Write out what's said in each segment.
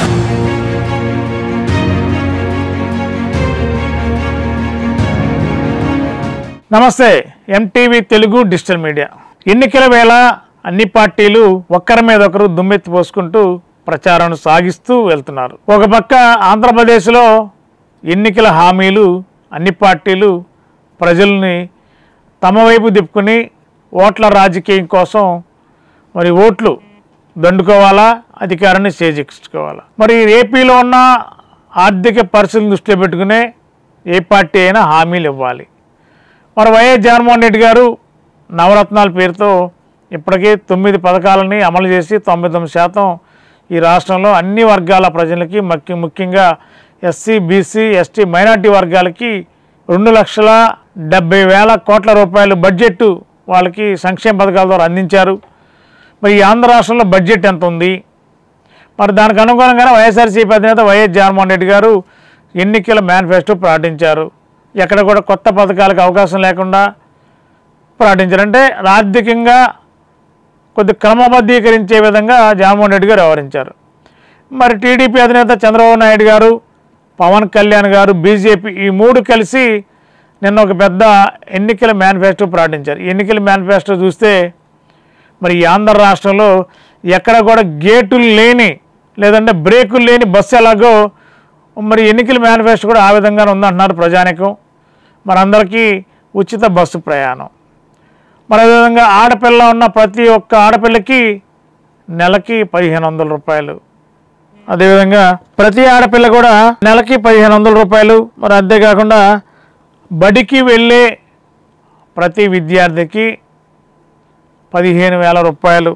నమస్తే MTV Telugu digital media. ఎన్నికల వేళ అన్ని పార్టీలు ఒక్కరి మీద ఒకరు దుమ్మెత్తి పోసుకుంటూ ప్రచారం సాగిస్తూ వెళ్తున్నారు. ఒక పక్క ఆంధ్రప్రదేశ్లో ఎన్నికల హామీలు అన్ని పార్టీలు ప్రజల్ని తమ వైపు తిప్పుకుని ఓట్ల రాజకీయం కోసం మరి ఓట్లు దండుకోవాలా, అధికారాన్ని చేజిక్కించుకోవాలా. మరి ఏపీలో ఉన్న ఆర్థిక పరిస్థితులను దృష్టిలో పెట్టుకునే ఏ పార్టీ అయినా హామీలు ఇవ్వాలి. మరి వైఎస్ జగన్మోహన్ రెడ్డి గారు నవరత్నాల పేరుతో ఇప్పటికే 9 పథకాలని అమలు చేసి 99% ఈ రాష్ట్రంలో అన్ని వర్గాల ప్రజలకి ముఖ్యంగా ఎస్సీ, బీసీ, ఎస్టీ, మైనార్టీ వర్గాలకి 2,70,000 కోట్ల రూపాయలు బడ్జెట్ వాళ్ళకి సంక్షేమ పథకాల ద్వారా అందించారు. మరి ఈ ఆంధ్ర రాష్ట్రంలో బడ్జెట్ ఎంత ఉంది? మరి దానికి అనుగుణంగానే వైఎస్ఆర్సీపీ అధినేత వైఎస్ జగన్మోహన్ రెడ్డి గారు ఎన్నికల మేనిఫెస్టో ప్రకటించారు. ఎక్కడ కూడా కొత్త పథకాలకు అవకాశం లేకుండా ప్రకటించారంటే ఆర్థికంగా కొద్ది క్రమబద్ధీకరించే విధంగా జగన్మోహన్ రెడ్డి గారు వ్యవహరించారు. మరి టీడీపీ అధినేత చంద్రబాబు నాయుడు గారు, పవన్ కళ్యాణ్ గారు, బీజేపీ ఈ 3 కలిసి నిన్న ఒక పెద్ద ఎన్నికల మేనిఫెస్టో ప్రకటించారు. ఎన్నికల మేనిఫెస్టో చూస్తే మరి ఈ ఆంధ్ర రాష్ట్రంలో ఎక్కడ కూడా గేటులు లేని లేదంటే బ్రేకులు లేని బస్సు ఎలాగో మరి ఎన్నికల మేనిఫెస్టో కూడా ఆ విధంగానే ఉందంటున్నారు ప్రజానికం. మనందరికీ ఉచిత బస్సు ప్రయాణం, మరి అదేవిధంగా ఆడపిల్ల ఉన్న ప్రతి ఒక్క ఆడపిల్లకి నెలకి 1,500 రూపాయలు, అదేవిధంగా ప్రతి ఆడపిల్ల కూడా నెలకి 1,500 రూపాయలు. మరి అంతేకాకుండా బడికి వెళ్ళే ప్రతి విద్యార్థికి 15,000 రూపాయలు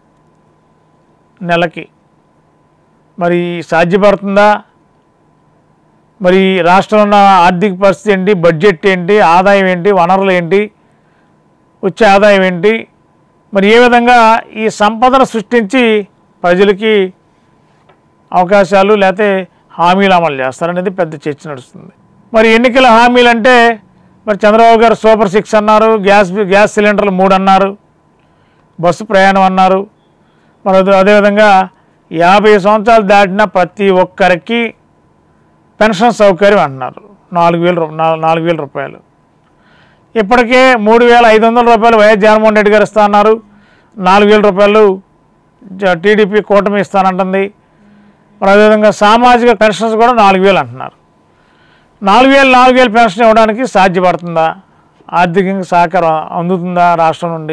నెలకి. మరి సాధ్యపడుతుందా? మరి రాష్ట్రంలో ఉన్న ఆర్థిక పరిస్థితి ఏంటి, బడ్జెట్ ఏంటి, ఆదాయం ఏంటి, వనరులు ఏంటి, వచ్చే ఆదాయం ఏంటి, మరి ఏ విధంగా ఈ సంపదను సృష్టించి ప్రజలకి అవకాశాలు లేకపోతే హామీలు అమలు చేస్తారనేది పెద్ద చర్చ నడుస్తుంది. మరి ఎన్నికల హామీలు అంటే మరి చంద్రబాబు గారు సూపర్ 6 అన్నారు, గ్యాస్ సిలిండర్లు 3 అన్నారు, బస్సు ప్రయాణం అన్నారు. మరి అదేవిధంగా 50 సంవత్సరాలు దాటిన ప్రతి ఒక్కరికి పెన్షన్ సౌకర్యం అంటున్నారు, 4,000 రూపాయలు. ఇప్పటికే 3,500 రూపాయలు వైఎస్ జగన్మోహన్ రెడ్డి గారు ఇస్తానన్నారు, 4,000 రూపాయలు టీడీపీ కూటమి ఇస్తానంటుంది. మరి అదేవిధంగా సామాజిక పెన్షన్స్ కూడా 4,000 అంటున్నారు. 4,000 పెన్షన్ ఇవ్వడానికి సాధ్యపడుతుందా? ఆర్థికంగా సహకారం అందుతుందా రాష్ట్రం నుండి?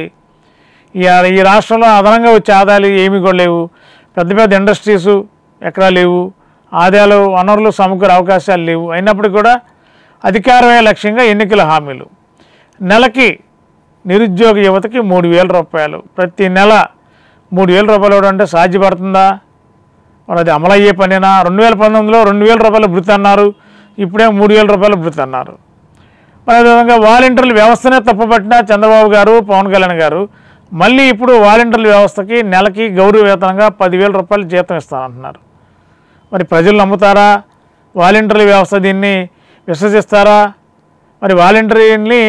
ఈ రాష్ట్రంలో అదనంగా వచ్చే ఆదాయాలు ఏమీ కూడా లేవు. పెద్ద పెద్ద ఇండస్ట్రీసు ఎక్కడా లేవు, ఆదాయాలు వనరులు సమకూరే అవకాశాలు లేవు. అయినప్పటికీ కూడా అధికారమే లక్ష్యంగా ఎన్నికల హామీలు. నెలకి నిరుద్యోగ యువతకి 3,000 రూపాయలు, ప్రతి నెల 3,000 రూపాయలు ఇవ్వడం అంటే సాధ్యపడుతుందా? మరి అది అమలయ్యే పనేనా? 2019లో 2,000 రూపాయలు భృతి అన్నారు, ఇప్పుడే 3,000 రూపాయలు భృతి అన్నారు. మరి అదేవిధంగా వాలంటీర్ల వ్యవస్థనే తప్పుపట్టిన చంద్రబాబు గారు, పవన్ కళ్యాణ్ గారు మళ్ళీ ఇప్పుడు వాలంటీర్ల వ్యవస్థకి నెలకి గౌరవ వేతనంగా 10,000 రూపాయలు జీతం ఇస్తానంటున్నారు. మరి ప్రజలు నమ్ముతారా? వాలంటీర్ల వ్యవస్థ దీన్ని విశ్వసిస్తారా? మరి వాలంటీర్ని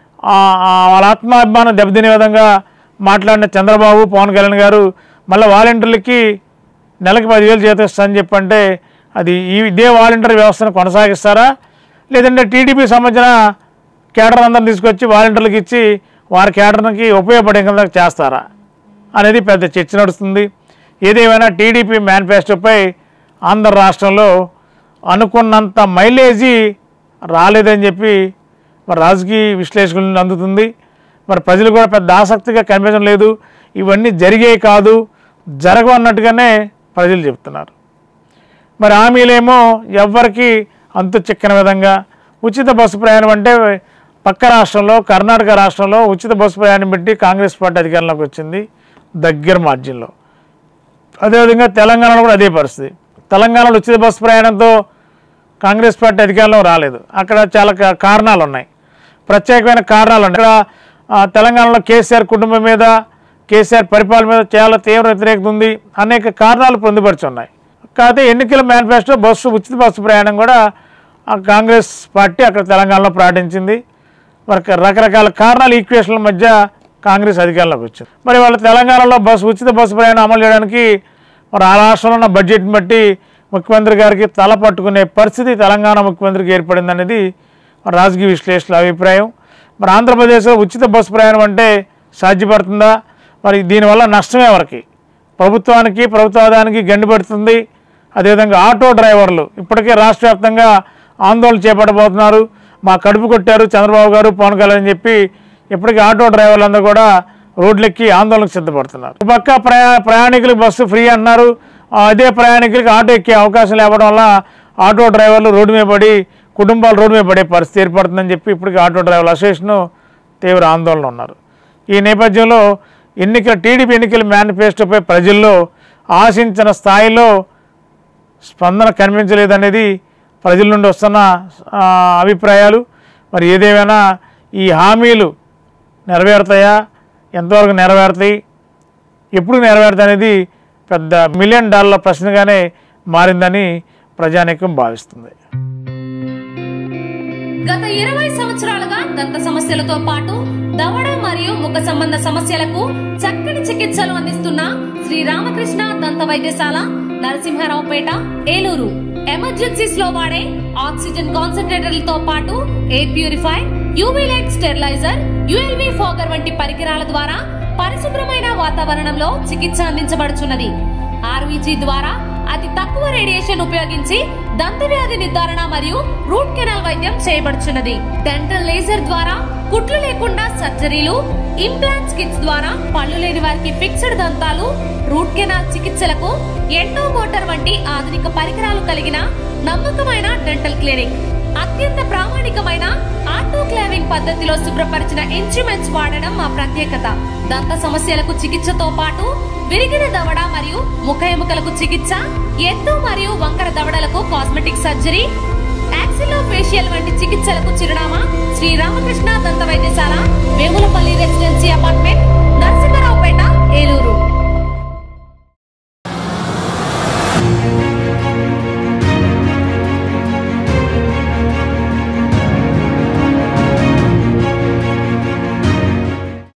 వాళ్ళ ఆత్మాభిమానం దెబ్బతినే విధంగా మాట్లాడిన చంద్రబాబు, పవన్ కళ్యాణ్ గారు మళ్ళీ వాలంటీర్లకి నెలకి 10,000 జీతం ఇస్తారని చెప్పంటే అది ఇదే వాలంటీర్ వ్యవస్థను కొనసాగిస్తారా? లేదంటే టీడీపీ సంబంధించిన కేడర్ అందరిని తీసుకొచ్చి వాలంటీర్లకు ఇచ్చి వారి కేడర్కి ఉపయోగపడే కింద చేస్తారా అనేది పెద్ద చర్చ నడుస్తుంది. ఏదేమైనా టీడీపీ మేనిఫెస్టోపై ఆంధ్ర రాష్ట్రంలో అనుకున్నంత మైలేజీ రాలేదని చెప్పి మరి రాజకీయ విశ్లేషకులను అందుతుంది. మరి ప్రజలు కూడా పెద్ద ఆసక్తిగా కనిపించడం లేదు. ఇవన్నీ జరిగే కాదు, జరగవు అన్నట్టుగానే ప్రజలు చెప్తున్నారు. మరి హామీలేమో ఎవ్వరికి అంతు చిక్కని విధంగా ఉచిత బస్సు ప్రయాణం అంటే పక్క రాష్ట్రంలో కర్ణాటక రాష్ట్రంలో ఉచిత బస్సు ప్రయాణం పెట్టి కాంగ్రెస్ పార్టీ అధికారంలోకి వచ్చింది దగ్గర మార్జిన్లో. అదేవిధంగా తెలంగాణలో కూడా అదే పరిస్థితి. తెలంగాణలో ఉచిత బస్సు ప్రయాణంతో కాంగ్రెస్ పార్టీ అధికారంలో రాలేదు. అక్కడ చాలా కారణాలు ఉన్నాయి, ప్రత్యేకమైన కారణాలు ఉన్నాయి. ఇక్కడ తెలంగాణలో కేసీఆర్ కుటుంబం మీద, కేసీఆర్ పరిపాలన మీద చాలా తీవ్ర వ్యతిరేకత ఉంది, అనేక కారణాలు పొందుపరుచున్నాయి. కాకపోతే ఎన్నికల మేనిఫెస్టో ఉచిత బస్సు ప్రయాణం కూడా కాంగ్రెస్ పార్టీ అక్కడ తెలంగాణలో ప్రకటించింది. మరి రకరకాల కారణాల ఈక్వేషన్ల మధ్య కాంగ్రెస్ అధికారంలోకి వచ్చింది. మరి వాళ్ళ తెలంగాణలో ఉచిత బస్సు ప్రయాణం అమలు చేయడానికి మరి ఆ రాష్ట్రంలో ఉన్న బడ్జెట్ని బట్టి ముఖ్యమంత్రి గారికి తల పట్టుకునే పరిస్థితి తెలంగాణ ముఖ్యమంత్రికి ఏర్పడిందనేది రాజకీయ విశ్లేషకుల అభిప్రాయం. మరి ఆంధ్రప్రదేశ్లో ఉచిత బస్సు ప్రయాణం అంటే సాధ్యపడుతుందా? మరి దీనివల్ల నష్టం ఎవరికి? ప్రభుత్వానికి, ప్రభుత్వ ఆదాయానికి గండి పడుతుంది. అదేవిధంగా ఆటో డ్రైవర్లు ఇప్పటికే రాష్ట్ర వ్యాప్తంగా ఆందోళన చేపట్టబోతున్నారు. మా కడుపు కొట్టారు చంద్రబాబు గారు, పవన్ కళ్యాణ్ అని చెప్పి ఇప్పటికీ ఆటో డ్రైవర్లందరూ కూడా రోడ్లెక్కి ఆందోళనకు సిద్ధపడుతున్నారు. ఒక పక్క ప్రయాణికులకు బస్సు ఫ్రీ అన్నారు. అదే ప్రయాణికులకు ఆటో ఎక్కే అవకాశం లేవడం వల్ల ఆటో డ్రైవర్లు రోడ్డు మీద పడి, కుటుంబాలు రోడ్డు మీద పడే పరిస్థితి ఏర్పడుతుందని చెప్పి ఇప్పటికీ ఆటో డ్రైవర్ల అసోసియేషన్ తీవ్ర ఆందోళన ఉన్నారు. ఈ నేపథ్యంలో టీడీపీ ఎన్నికల మేనిఫెస్టోపై ప్రజల్లో ఆశించిన స్థాయిలో స్పందన కనిపించలేదనేది ప్రజల నుండి వస్తున్న అభిప్రాయాలు. మరి ఏదేమైనా ఈ హామీలు నెరవేరుతాయా? ఎంతవరకు నెరవేరుతాయి? ఎప్పుడు నెరవేరుతాయి అనేది పెద్ద $1 మిలియన్ ప్రశ్నగానే మారిందని ప్రజానీకం భావిస్తుంది. గత 20 సంవత్సరాలుగా దంత సమస్యలతో పాటు దవడ మరియు ముఖ సంబంధ సమస్యలకు చక్కని చికిత్సలు అందిస్తున్న శ్రీ రామకృష్ణ దంత వైద్యశాల, నరసింహారావుపేట, ఏలూరు. ఎమర్జెన్సీస్ లో వాడే ఆక్సిజన్ కాన్సంట్రేటర్లతో పాటు air purify, UV light steriliser, ULV fogger వంటి పరికరాల ద్వారా పరిశుభ్రమైన వాతావరణంలో చికిత్స అందించబడుచున్నది. ఆర్వీజీ ద్వారా అతి తక్కువ రేడియేషన్ ఉపయోగించి దంత వ్యాధి నిర్ధారణ మరియు రూట్ కెనాల్ వైద్యం చేయబడుచున్నది. డెంటల్ లేజర్ ద్వారా కుట్లు లేకుండా సర్జరీలు, ఇంప్లాంట్స్ కిట్స్ ద్వారా పళ్ళు లేని వారికి ఫిక్స్డ్ దంతాలు, రూట్ కెనాల్ చికిత్సలకు ఎండో మోటార్ వంటి ఆధునిక పరికరాలు కలిగిన నమ్మకమైన డెంటల్ క్లినిక్. అత్యంత ప్రామాణికమైన ఆటోక్లావింగ్ పద్ధతిలో శుభ్రపరిచిన ఇన్స్ట్రుమెంట్స్ వాడడం మా ప్రత్యేకత. దంత సమస్యలకు చికిత్సతో పాటు విరిగిన దవడ మరియు ముఖ ఎముకలకు చికిత్స, ఎత్తు మరియు వంకర దవడలకు కాస్మెటిక్ సర్జరీ, యాక్సిలోఫేషియల్ వంటి చికిత్సలకు చిరునామా శ్రీ రామకృష్ణ దంత వైద్యశాల, వేములపల్లి రెసిడెన్సీ అపార్ట్మెంట్,